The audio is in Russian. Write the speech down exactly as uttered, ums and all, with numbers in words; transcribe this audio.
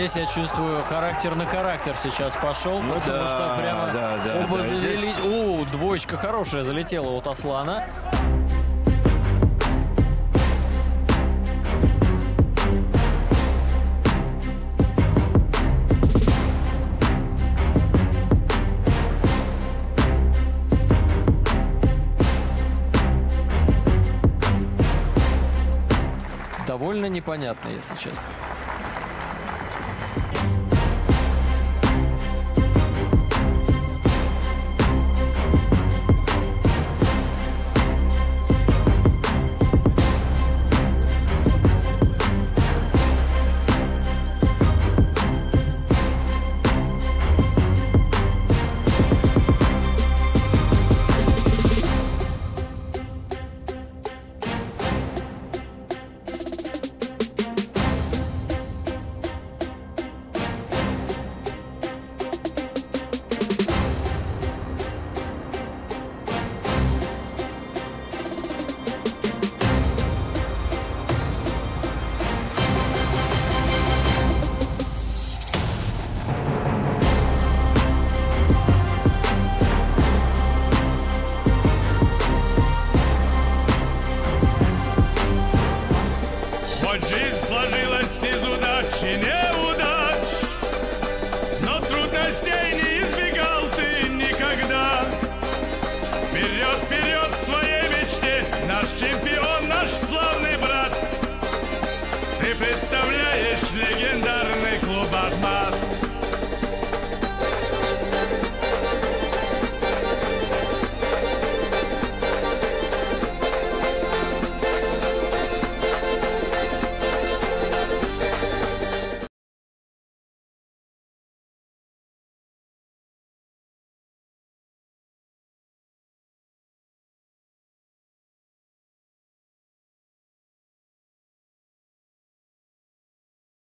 здесь я чувствую характер на характер сейчас пошел, ну, потому да, что прямо да, да, оба да, завелись. Здесь... О, двоечка хорошая залетела от Аслана. Довольно непонятно, если честно. Вперед, вперед к своей мечте, наш